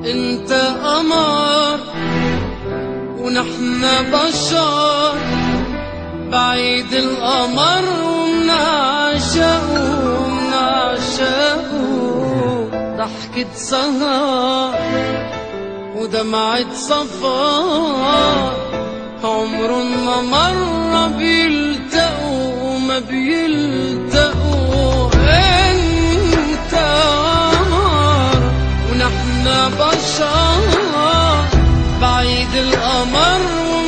انت قمر ونحن بشر، بعيد القمر ومنعشقه ضحكة سهر ودمعة صفار، عمرن ما مرة بيلتقوا ما بيلتقوا. انت قمر ونحن بشر، بعيد القمر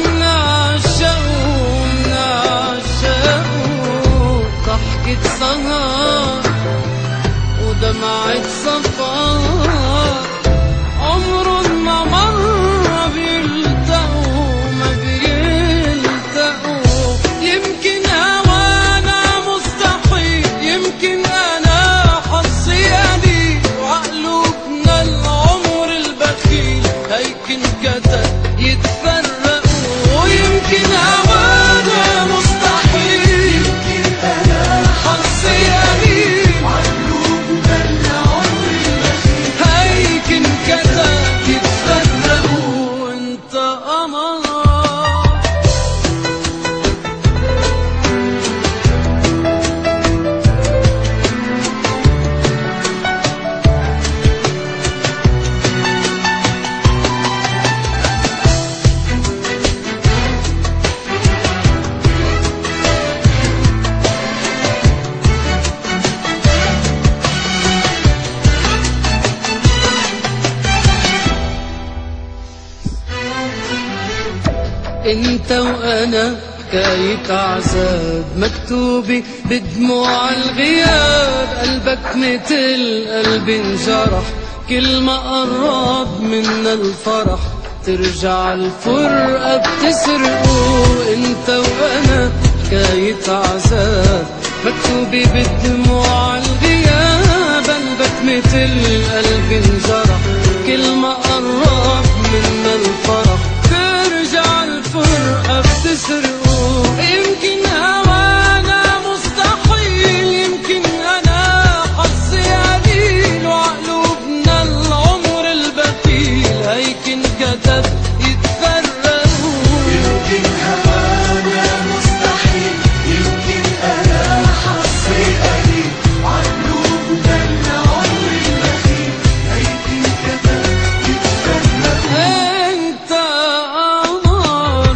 ومنعشقه ضحكة سهر ودمعة صفار، عمرن ما مرة بيلتقوا ما بيلتقوا. يمكن هوانا مستحيل، يمكن أنا حظي قليل، وعقلوبنا العمر البخيل هيكن كتب يتفرقوا. يمكن هوانا مستحيل، يمكن أنا حظي قليل، وعقلوبنا العمر البخيل هيكن كتب يتفرقوا. انت قمر انت وانا حكاية عذاب مكتوبة بدموع الغياب، قلبك متل قلبي انجرح، كل ما قرب منا الفرح ترجع الفرقة بتسرقه. انت وانا حكاية عذاب مكتوبة بدموع الغياب، قلبك متل قلبي انجرح، كل ما قرب منا الفرح ترجع الفرقة بتسرقوا. يمكن هوانا مستحيل، يمكن أنا حظي قليل، وعقلوبنا العمر البخيل هيكن كتب يتفرقوا. يمكن هوانا مستحيل، يمكن أنا حظي قليل، وعقلوبنا العمر البخيل هيكن كتب يتفرقوا. انت قمر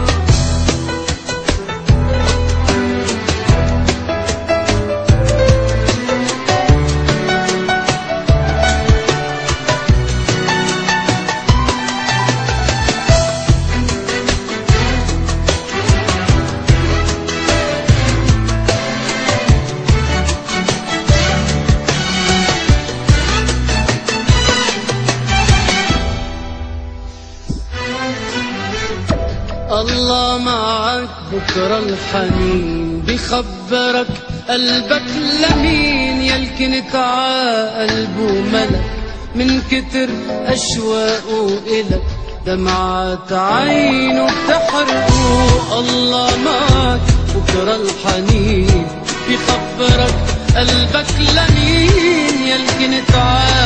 الله معك بكرة الحنين بخبرك، قلبك لمين يلكن قلبه ملك من كتر أشواقه إلك، دمعات عينه بتحرقه. الله معك بكرة الحنين بخبرك، قلبك لمين يلكن